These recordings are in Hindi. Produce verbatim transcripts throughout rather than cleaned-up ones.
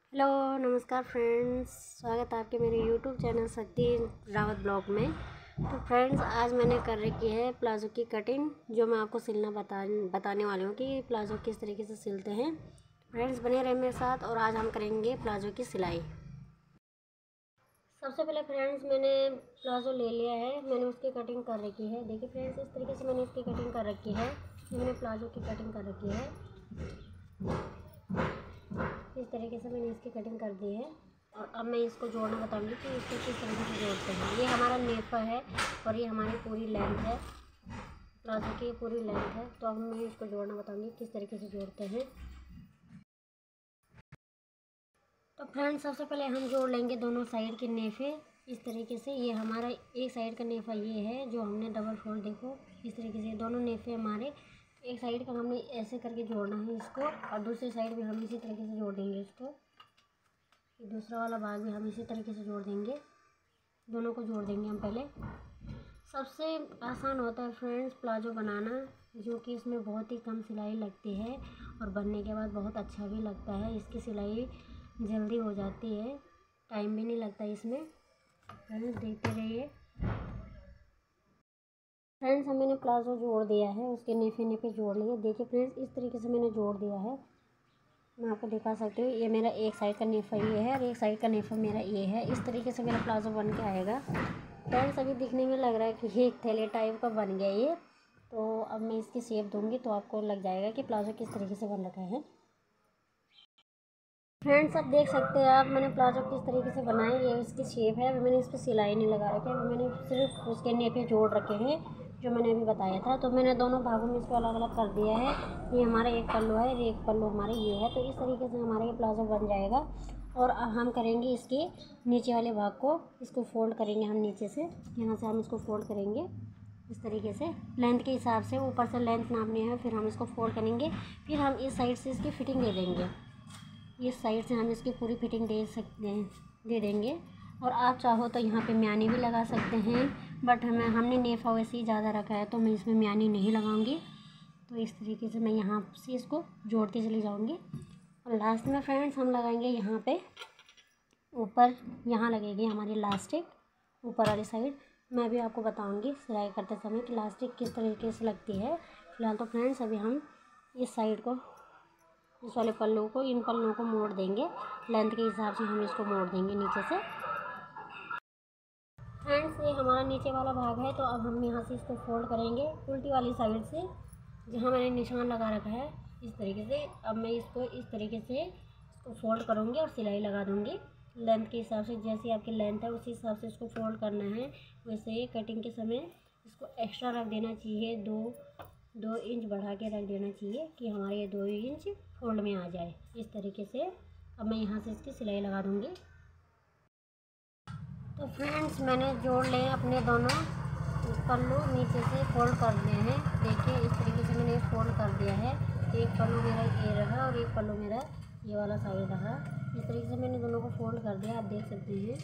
हेलो नमस्कार फ्रेंड्स, स्वागत है आपके मेरे यूट्यूब चैनल शक्ति रावत ब्लॉग में। तो फ्रेंड्स, आज मैंने कर रखी है प्लाज़ो की कटिंग, जो मैं आपको सिलना बता बताने वाली हूँ कि प्लाज़ो किस तरीके से सिलते हैं। फ्रेंड्स बने रहे मेरे साथ और आज हम करेंगे प्लाज़ो की सिलाई। सबसे पहले फ्रेंड्स मैंने प्लाज़ो ले लिया है, मैंने उसकी कटिंग कर रखी है। देखिए फ्रेंड्स, इस तरीके से मैंने इसकी कटिंग कर रखी है। मैंने प्लाज़ो की कटिंग कर रखी है, इस तरीके से मैंने इसकी कटिंग कर दी है। और अब मैं इसको जोड़ना बताऊंगी कि इसको किस तरीके से जोड़ते हैं। ये हमारा नेफा है और ये हमारी पूरी लेंथ है, प्लाज़ो की पूरी लेंथ है। तो अब मैं इसको जोड़ना बताऊंगी किस तरीके से जोड़ते हैं। तो फ्रेंड्स, सबसे पहले हम जोड़ लेंगे दोनों साइड के नेफे इस तरीके से। ये हमारा एक साइड का नेफा ये है जो हमने डबल फोल्ड, देखो इस तरीके से दोनों नेफे हमारे एक साइड का हमने ऐसे करके जोड़ना है इसको, और दूसरी साइड भी हम इसी तरीके से जोड़ देंगे इसको। दूसरा वाला भाग भी हम इसी तरीके से जोड़ देंगे, दोनों को जोड़ देंगे हम पहले। सबसे आसान होता है फ्रेंड्स प्लाज़ो बनाना, जो कि इसमें बहुत ही कम सिलाई लगती है और बनने के बाद बहुत अच्छा भी लगता है। इसकी सिलाई जल्दी हो जाती है, टाइम भी नहीं लगता इसमें। फ्रेंड्स देखते रहिए। फ्रेंड्स, मैंने प्लाज़ो जोड़ दिया है, उसके नेफे नेफे जोड़ लिए। देखिए फ्रेंड्स, इस तरीके से मैंने जोड़ दिया है। मैं आपको दिखा सकती हूँ, ये मेरा एक साइड का नेफा ये है और एक साइड का नेफा मेरा ये है। इस तरीके से मेरा प्लाज़ो बन के आएगा। फ्रेंड्स अभी दिखने में लग रहा है कि ये एक थैले टाइप का बन गया ये। तो अब मैं इसकी शेप दूंगी तो आपको लग जाएगा कि प्लाज़ो किस तरीके से बन रखा है। फ्रेंड्स अब देख सकते हैं आप, मैंने प्लाज़ो किस तरीके से बनाया। ये इसकी शेप है। अभी मैंने इस पर सिलाई नहीं लगा रखी है, मैंने सिर्फ उसके नेफे जोड़ रखे हैं जो मैंने अभी बताया था। तो मैंने दोनों भागों में इसको अलग अलग कर दिया है। ये हमारा एक पल्लू है, एक पल्लू हमारे ये है। तो इस तरीके से हमारा ये प्लाज़ो बन जाएगा। और हम करेंगे इसके नीचे वाले भाग को, इसको फोल्ड करेंगे हम नीचे से। यहाँ से हम इसको फोल्ड करेंगे इस तरीके से लेंथ के हिसाब से। ऊपर से लेंथ नापनी है, फिर हम इसको फोल्ड करेंगे। फिर हम इस साइड से इसकी फिटिंग दे देंगे, इस साइड से हम इसकी पूरी फिटिंग दे सकते हैं, दे देंगे। और आप चाहो तो यहाँ पे म्यानी भी लगा सकते हैं, बट हमें हमने नेफा वैसे ही ज़्यादा रखा है तो मैं इसमें म्यानी नहीं लगाऊंगी। तो इस तरीके से मैं यहाँ से इसको जोड़ती चली जाऊँगी। और लास्ट में फ्रेंड्स हम लगाएंगे यहाँ पे ऊपर, यहाँ लगेगी हमारी लास्टिक ऊपर वाली साइड। मैं भी आपको बताऊँगी सिलाई करते समय कि लास्टिक किस तरीके से लगती है। फिलहाल तो फ्रेंड्स अभी हम इस साइड को, इस वाले पल्लू को, इन पल्लुओं को मोड़ देंगे लेंथ के हिसाब से। हम इसको मोड़ देंगे नीचे से। फ्रेंड्स ये हमारा नीचे वाला भाग है, तो अब हम यहाँ से इसको फोल्ड करेंगे उल्टी वाली साइड से, जहाँ मैंने निशान लगा रखा है इस तरीके से। अब मैं इसको इस तरीके से इसको फोल्ड करूँगी और सिलाई लगा दूँगी लेंथ के हिसाब से। जैसी आपकी लेंथ है उसी हिसाब से इसको फोल्ड करना है। वैसे ही कटिंग के समय इसको एक्स्ट्रा रख देना चाहिए, दो दो इंच बढ़ा के रख देना चाहिए कि हमारे ये दो इंच फोल्ड में आ जाए इस तरीके से। अब मैं यहाँ से इसकी सिलाई लगा दूँगी। तो फ्रेंड्स मैंने जोड़ लिए अपने दोनों पल्लू, नीचे से फोल्ड कर दिए हैं। देखिए इस तरीके से मैंने फोल्ड कर दिया है। एक पल्लू मेरा ये रहा और एक पल्लू मेरा ये वाला साइड रहा। इस तरीके से मैंने दोनों को फोल्ड कर दिया, आप देख सकते हैं।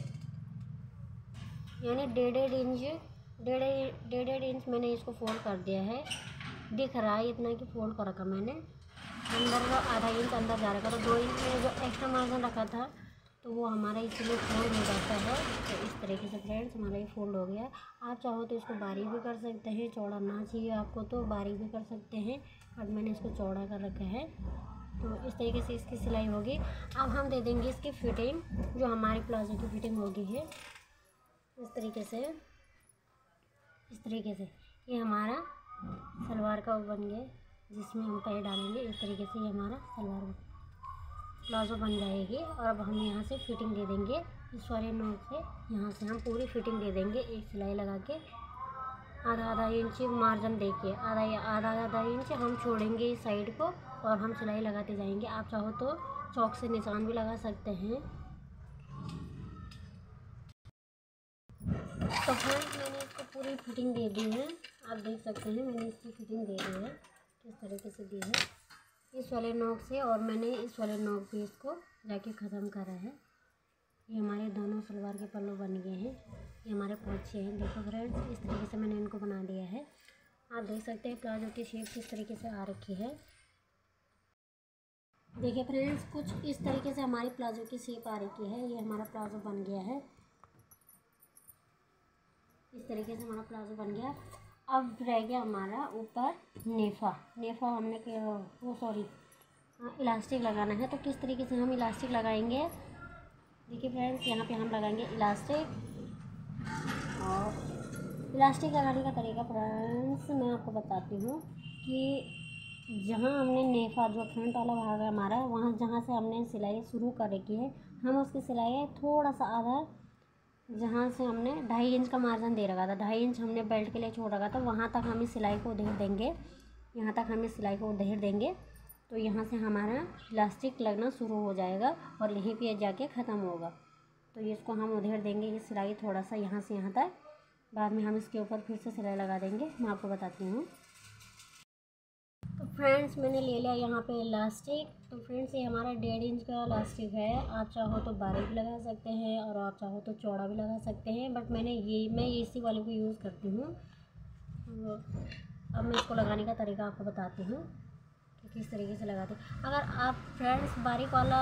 यानी डेढ़ डेढ़ इंच डेढ़ डेढ़ डेढ़ इंच मैंने इसको फोल्ड कर दिया है। दिख रहा है इतना कि फोल्ड कर रखा मैंने। अंदर का आधा इंच अंदर जा रखा, तो दो इंच में जो एक्स्ट्रा मार्जिन रखा था तो वो हमारा इसलिए फोल्ड हो जाता है। तो इस तरीके से फ्रेंड्स हमारा ये फोल्ड हो गया। आप चाहो तो इसको बारीक भी कर सकते हैं, चौड़ा ना चाहिए आपको तो बारीक भी कर सकते हैं, बट मैंने इसको चौड़ा कर रखा है। तो इस तरीके से इसकी सिलाई होगी। अब हम दे देंगे इसकी फिटिंग, जो हमारी प्लाज़ो की फिटिंग होगी है इस तरीके से। इस तरीके से ये हमारा सलवार का बन गया, जिसमें हम पैर डालेंगे। इस तरीके से ये हमारा सलवार प्लाज़ो बन जाएगी। और अब हम यहाँ से फिटिंग दे देंगे इस वाले नोक से। यहाँ से हम पूरी फिटिंग दे देंगे एक सिलाई लगा के। आधा आधा इंच मार्जिन देखिए, आधा आधा आधा इंच हम छोड़ेंगे इस साइड को और हम सिलाई लगाते जाएंगे। आप चाहो तो चौक से निशान भी लगा सकते हैं। तो फ्रेंड्स मैंने इसको पूरी फिटिंग दे दी है, आप देख सकते हैं मैंने इसकी फिटिंग दे दी है किस तरीके से दी है इस वाले नोक से। और मैंने इस वाले नोक पे इसको जाके ख़त्म करा है। ये हमारे दोनों सलवार के पल्लू बन गए हैं, ये हमारे पोंछे हैं। देखो फ्रेंड्स इस तरीके से मैंने इनको बना दिया है। आप देख सकते हैं प्लाज़ो की शेप किस तरीके से आ रखी है। देखिए फ्रेंड्स, कुछ इस तरीके से हमारी प्लाजो की शेप आ रही है। ये हमारा प्लाजो बन गया है, इस तरीके से हमारा प्लाजो बन गया। अब रह गया हमारा ऊपर नेफा। नेफा हमने वो सॉरी इलास्टिक लगाना है। तो किस तरीके से हम इलास्टिक लगाएंगे, देखिए फ्रेंड्स, यहाँ पे हम लगाएंगे इलास्टिक। और इलास्टिक लगाने का तरीका फ्रेंड्स मैं आपको बताती हूँ कि जहाँ हमने नेफा जो फ्रंट वाला भाग है हमारा, वहाँ जहाँ से हमने सिलाई शुरू कर रखी है, हम उसकी सिलाई थोड़ा सा आधा, जहाँ से हमने ढाई इंच का मार्जिन दे रखा था, ढाई इंच हमने बेल्ट के लिए छोड़ रखा था, वहाँ तक हम इस सिलाई को उधेड़ देंगे। यहाँ तक हम इस सिलाई को उधेड़ देंगे तो यहाँ से हमारा इलास्टिक लगना शुरू हो जाएगा और यहीं पे जाके ख़त्म होगा। तो ये इसको हम उधेड़ देंगे, ये सिलाई थोड़ा सा यहाँ से यहाँ तक। बाद में हम इसके ऊपर फिर से सिलाई लगा देंगे। मैं आपको बताती हूँ। तो फ्रेंड्स, मैंने ले लिया यहाँ पे इलास्टिक। तो फ्रेंड्स, ये हमारा डेढ़ इंच का इलास्टिक है। आप चाहो तो बारीक भी लगा सकते हैं और आप चाहो तो चौड़ा भी लगा सकते हैं, बट मैंने ये मैं इसी वाले को यूज़ करती हूँ। अब मैं इसको लगाने का तरीका आपको बताती हूँ कि किस तरीके से लगाते हैं। अगर आप फ्रेंड्स बारीक वाला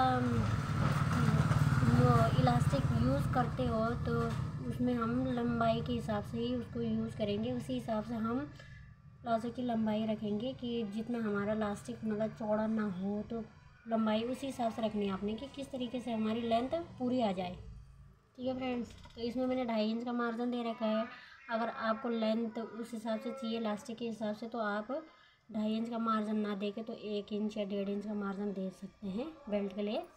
वो इलास्टिक यूज़ करते हो तो उसमें हम लंबाई के हिसाब से ही उसको यूज़ करेंगे। उसी हिसाब से हम प्लाजो की लंबाई रखेंगे कि जितना हमारा इलास्टिक मतलब चौड़ा ना हो, तो लंबाई उसी हिसाब से रखनी है आपने कि किस तरीके से हमारी लेंथ पूरी आ जाए। ठीक है फ्रेंड्स, तो इसमें मैंने ढाई इंच का मार्जिन दे रखा है। अगर आपको लेंथ उस हिसाब से चाहिए इलास्टिक के हिसाब से, तो आप ढाई इंच का मार्जिन ना दे के तो एक इंच या डेढ़ इंच का मार्जिन दे सकते हैं बेल्ट के लिए।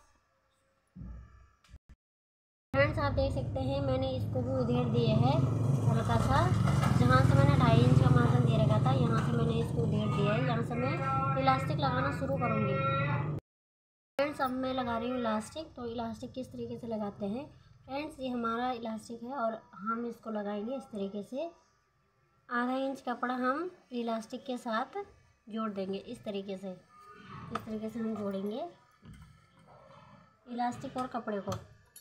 फ्रेंड्स, आप देख सकते हैं मैंने इसको भी उधेड़ दिया है हल्का सा। जहाँ से मैंने ढाई इंच का मार्जिन दे रखा था, यहाँ से मैंने इसको उधेड़ दिया है। यहाँ से मैं इलास्टिक लगाना शुरू करूँगी। फ्रेंड्स, अब मैं लगा रही हूँ इलास्टिक। तो इलास्टिक किस तरीके से लगाते हैं फ्रेंड्स, ये हमारा इलास्टिक है और हम इसको लगाएंगे इस तरीके से। आधा इंच कपड़ा हम इलास्टिक के साथ जोड़ देंगे इस तरीके से। इस तरीके से हम जोड़ेंगे इलास्टिक और कपड़े को।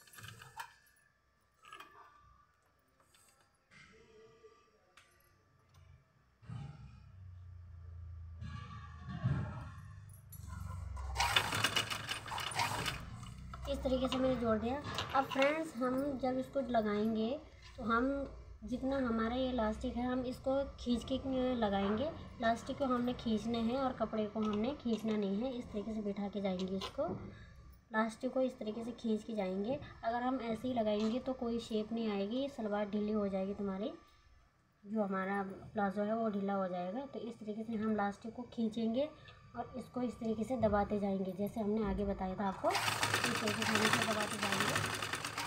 इस तरीके से मैंने जोड़ दिया। अब फ्रेंड्स, हम जब इसको लगाएंगे तो हम जितना हमारा ये इलास्टिक है हम इसको खींच के लगाएंगे। इलास्टिक को हमने खींचना है और कपड़े को हमने खींचना नहीं है। इस तरीके से बिठा के जाएंगे इसको, इलास्टिक को इस तरीके से खींच के जाएंगे। अगर हम ऐसे ही लगाएंगे तो कोई शेप नहीं आएगी, सलवार ढीली हो जाएगी, तुम्हारी जो हमारा प्लाजो है वो ढीला हो जाएगा। तो इस तरीके से हम इलास्टिक को खींचेंगे और इसको इस तरीके से दबाते जाएंगे, जैसे हमने आगे बताया था आपको। इस तरीके से हम इसको दबाते जाएंगे।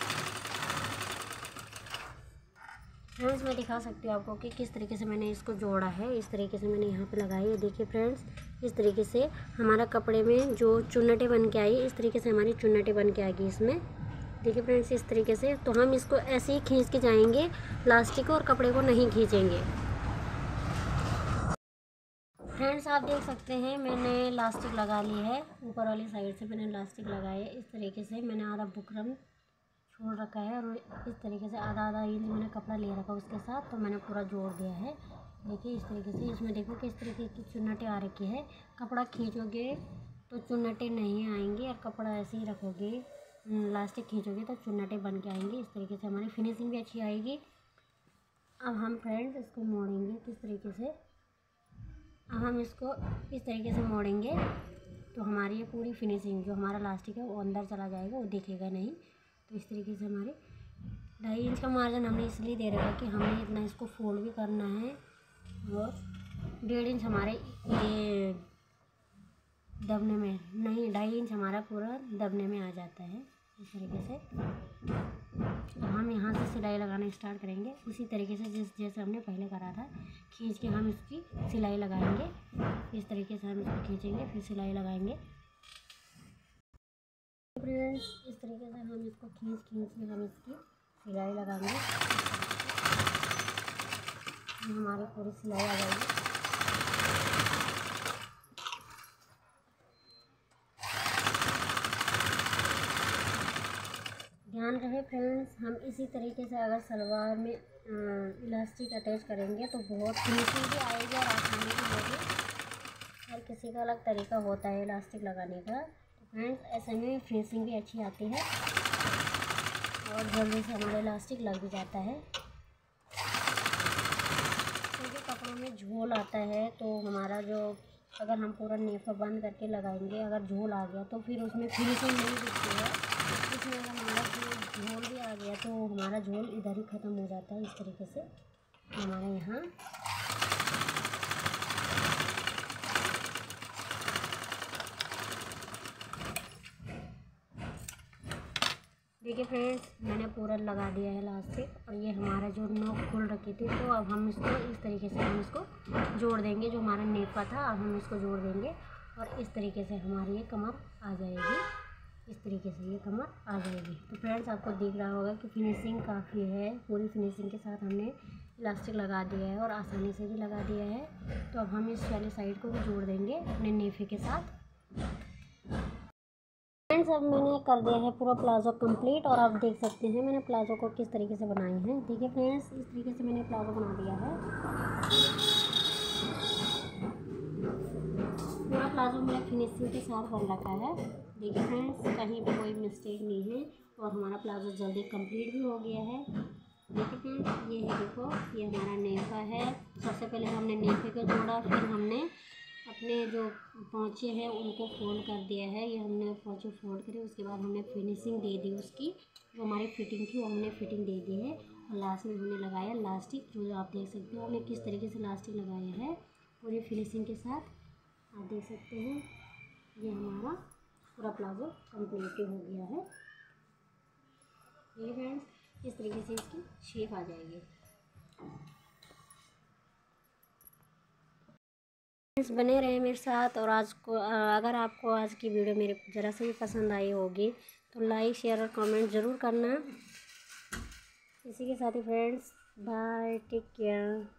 फ्रेंड्स, मैं दिखा सकती हूँ आपको कि किस तरीके से मैंने इसको जोड़ा है। इस तरीके से मैंने यहाँ पे लगाई है। देखिए फ्रेंड्स, इस तरीके से हमारा कपड़े में जो चुन्नटें बन के आई, इस तरीके से हमारी चुन्नटें बन के आएगी इसमें। देखिए फ्रेंड्स, इस तरीके से। तो हम इसको ऐसे ही खींच के जाएंगे, इलास्टिक और कपड़े को नहीं खींचेंगे। फ्रेंड्स, आप देख सकते हैं मैंने इलास्टिक लगा ली है। ऊपर वाली साइड से मैंने इलास्टिक लगाया है। इस तरीके से मैंने आधा बुकरम छोड़ रखा है और इस तरीके से आधा आधा इंच मैंने कपड़ा ले रखा उसके साथ, तो मैंने पूरा जोड़ दिया है। देखिए इस तरीके से। इसमें देखो किस तरीके की चुन्नटें आ रखी है। कपड़ा खींचोगे तो चुन्नटें नहीं आएंगी और कपड़ा ऐसे ही रखोगे, इलास्टिक खींचोगे तो चुन्नटें बन के आएंगी। इस तरीके से हमारी फिनिशिंग भी अच्छी आएगी। अब हम फ्रेंड्स इसको मोड़ेंगे किस तरीके से। अब हम इसको इस तरीके से मोड़ेंगे तो हमारी ये पूरी फिनिशिंग जो हमारा इलास्टिक है वो अंदर चला जाएगा, वो दिखेगा नहीं। तो इस तरीके से हमारे ढाई इंच का मार्जिन हमने इसलिए दे रखा है कि हमने इतना इसको फोल्ड भी करना है और डेढ़ इंच हमारे ये दबने में नहीं, ढाई इंच हमारा पूरा दबने में आ जाता है। इस तरीके से अब हम यहाँ से सिलाई लगाना स्टार्ट करेंगे उसी तरीके से जिस जैसे हमने पहले करा था। खींच के हम इसकी सिलाई लगाएंगे। इस तरीके से हम इसको खींचेंगे, फिर सिलाई लगाएंगे। फ्रेंड्स, इस तरीके से हम इसको खींच खींच के हम इसकी सिलाई लगाएंगे। हमारी पूरी सिलाई आ जाएगी। ध्यान रहे फ्रेंड्स, हम इसी तरीके से अगर सलवार में इलास्टिक अटैच करेंगे तो बहुत फिनिशिंग भी आएगी और आसानी भी होगी। हर किसी का अलग तरीका होता है इलास्टिक लगाने का। तो फ्रेंड्स ऐसे में फिनिशिंग भी अच्छी आती है और जल्दी से हमारा इलास्टिक लग भी जाता है। क्योंकि कपड़ों में झोल आता है तो हमारा जो अगर हम पूरा नेफा बंद करके लगाएंगे, अगर झोल आ गया तो फिर उसमें फिनिशिंग नहीं दिखती है। इसमें अगर हमारा झोल भी आ गया तो हमारा झोल इधर ही ख़त्म हो जाता है। इस तरीके से हमारे यहाँ देखिए फ्रेंड्स, मैंने पूरा लगा दिया है इलास्टिक और ये हमारा जो नोक खुल रखी थी तो अब हम इसको इस तरीके से हम इसको जोड़ देंगे। जो हमारा नेफा था अब हम इसको जोड़ देंगे और इस तरीके से हमारी ये कमर आ जाएगी। इस तरीके से ये कमर आ जाएगी। तो फ्रेंड्स आपको दिख रहा होगा कि फिनिशिंग काफ़ी है, पूरी फिनिशिंग के साथ हमने इलास्टिक लगा दिया है और आसानी से भी लगा दिया है। तो अब हम इस वाली साइड को भी जोड़ देंगे अपने नेफे के साथ। फ्रेंड्स अब मैंने कर दिया है पूरा प्लाजो कंप्लीट और आप देख सकते हैं मैंने प्लाजो को किस तरीके से बनाई है। देखिए फ्रेंड्स, इस तरीके से मैंने प्लाजो बना दिया है। पूरा प्लाजो मेरा फिनिशिंग के साथ बन रखा है। देखिए फ्रेंड्स, कहीं भी कोई मिस्टेक नहीं है और हमारा प्लाजो जल्दी कंप्लीट भी हो गया है। देखिए फ्रेंड्स, ये है, देखो ये हमारा नेफा है। सबसे पहले हमने नेफे को जोड़ा, फिर हमने अपने जो पोंचे हैं उनको फोल्ड कर दिया है। ये हमने पोंचे फोल्ड करे, उसके बाद हमने फिनिशिंग दे दी उसकी। जो हमारी फिटिंग थी वो हमने फिटिंग दे दी है और लास्ट में हमने लगाया लास्टिक। जो आप देख सकते हो हमने किस तरीके से लास्टिक लगाया है पूरी फिनिशिंग के साथ। आप देख सकते हैं ये हमारा पूरा प्लाजो कंप्लीट हो गया है। ये फ्रेंड्स, इस तरीके से इसकी शेप आ जाएगी। फ्रेंड्स बने रहे मेरे साथ और आज को अगर आपको आज की वीडियो मेरे ज़रा से भी पसंद आई होगी तो लाइक शेयर और कमेंट ज़रूर करना। इसी के साथ ही फ्रेंड्स बाय, टेक केयर।